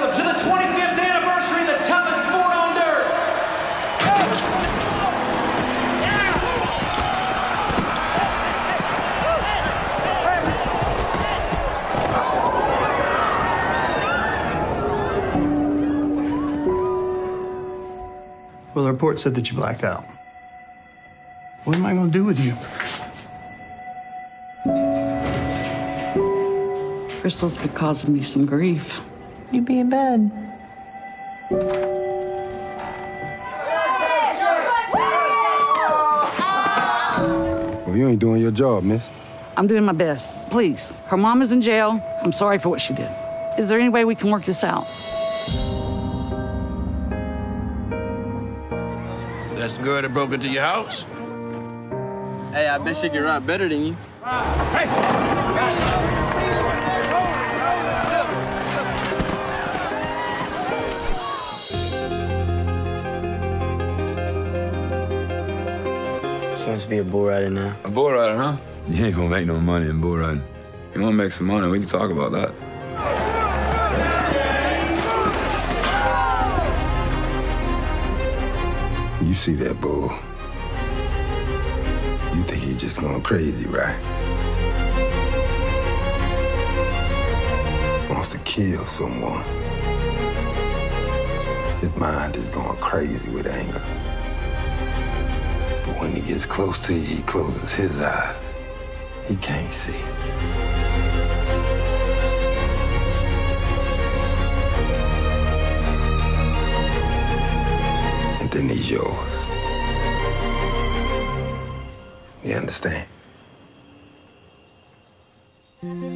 welcome to the 25th anniversary of the toughest sport on dirt. Well, the report said that you blacked out. What am I going to do with you? Crystal's been causing me some grief. You be in bed. Well, you ain't doing your job, miss. I'm doing my best. Please. Her mom is in jail. I'm sorry for what she did. Is there any way we can work this out? That's the girl that broke into your house? Hey, I bet she can rap better than you. She wants to be a bull rider now. A bull rider, huh? You ain't gonna make no money in bull riding. You wanna make some money, we can talk about that. You see that bull. You think he's just going crazy, right? Wants to kill someone. His mind is going crazy with anger. But when he gets close to you, he closes his eyes. He can't see. And then he's yours. You understand?